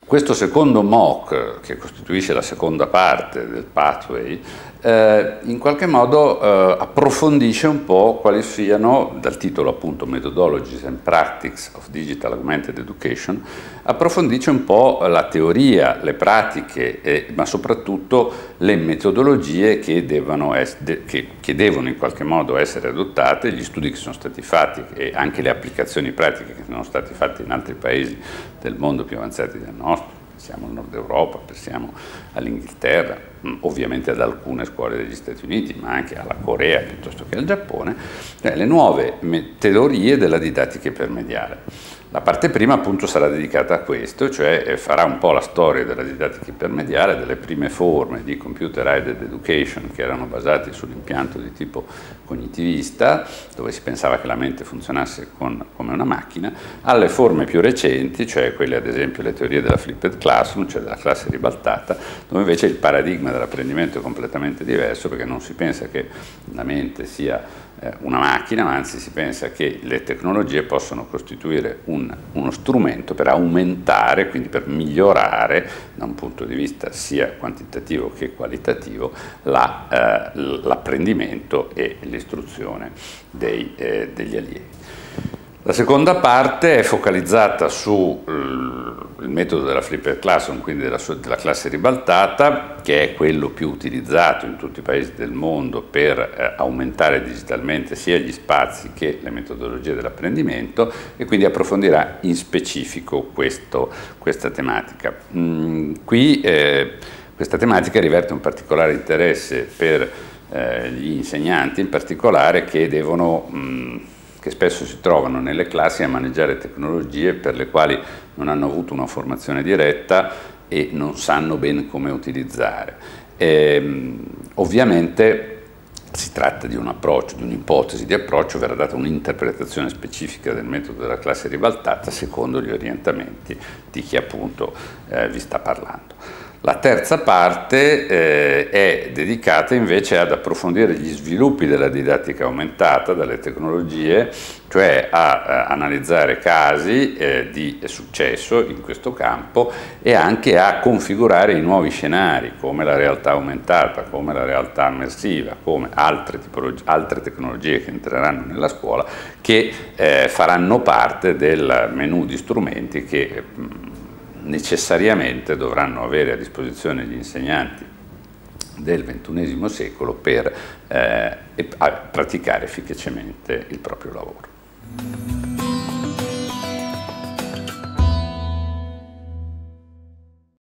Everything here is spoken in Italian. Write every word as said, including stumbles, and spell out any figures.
Questo secondo M O C, che costituisce la seconda parte del pathway, eh, in qualche modo eh, approfondisce un po' quali siano, dal titolo appunto Methodologies and Practices of Digital Augmented Education, approfondisce un po' la teoria, le pratiche, eh, ma soprattutto le metodologie che devono, che, che devono in qualche modo essere adottate, gli studi che sono stati fatti e anche le applicazioni pratiche che sono stati fatti in altri paesi del mondo più avanzati del nostro. Pensiamo al Nord Europa, pensiamo all'Inghilterra, ovviamente ad alcune scuole degli Stati Uniti, ma anche alla Corea piuttosto che al Giappone, cioè le nuove teorie della didattica ipermediale. La parte prima appunto sarà dedicata a questo, cioè farà un po' la storia della didattica ipermediale, delle prime forme di computer aided education che erano basate sull'impianto di tipo cognitivista, dove si pensava che la mente funzionasse con, come una macchina, alle forme più recenti, cioè quelle ad esempio le teorie della flipped classroom, cioè della classe ribaltata, dove invece il paradigma dell'apprendimento è completamente diverso, perché non si pensa che la mente sia una macchina, ma anzi si pensa che le tecnologie possono costituire un, uno strumento per aumentare, quindi per migliorare da un punto di vista sia quantitativo che qualitativo l'apprendimento la, eh, e l'istruzione dei, eh, degli allievi. La seconda parte è focalizzata sul metodo della flipped classroom, quindi della, della classe ribaltata, che è quello più utilizzato in tutti i paesi del mondo per eh, aumentare digitalmente sia gli spazi che le metodologie dell'apprendimento, e quindi approfondirà in specifico questo, questa tematica. Mm, qui eh, questa tematica riverte un particolare interesse per eh, gli insegnanti, in particolare, che devono mh, che spesso si trovano nelle classi a maneggiare tecnologie per le quali non hanno avuto una formazione diretta e non sanno bene come utilizzare. E, ovviamente si tratta di un approccio, di un'ipotesi di approccio, verrà data un'interpretazione specifica del metodo della classe ribaltata secondo gli orientamenti di chi appunto eh, vi sta parlando. La terza parte eh, è dedicata invece ad approfondire gli sviluppi della didattica aumentata dalle tecnologie, cioè a, a analizzare casi eh, di successo in questo campo e anche a configurare i nuovi scenari come la realtà aumentata, come la realtà immersiva, come altre, altre tecnologie che entreranno nella scuola, che eh, faranno parte del menu di strumenti che mh, necessariamente dovranno avere a disposizione gli insegnanti del ventunesimo secolo per eh, praticare efficacemente il proprio lavoro.